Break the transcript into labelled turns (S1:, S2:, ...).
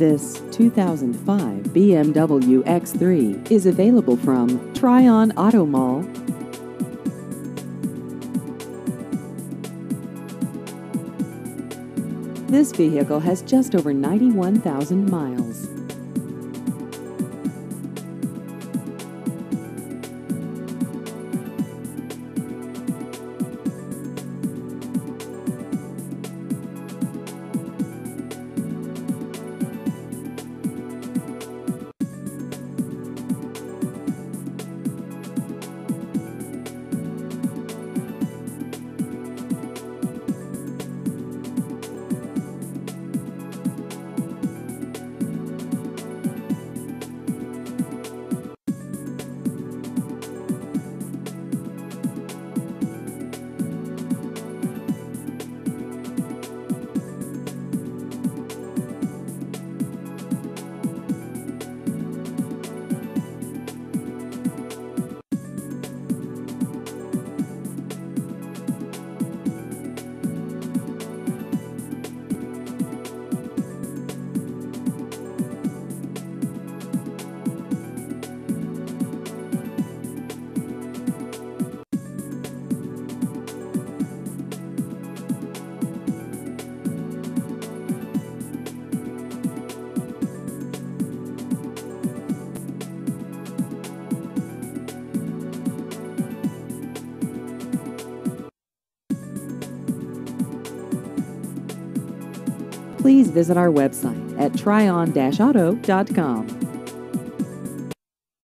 S1: This 2005 BMW X3 is available from Tryon Auto Mall. This vehicle has just over 91,000 miles. Please visit our website at tryon-auto.com.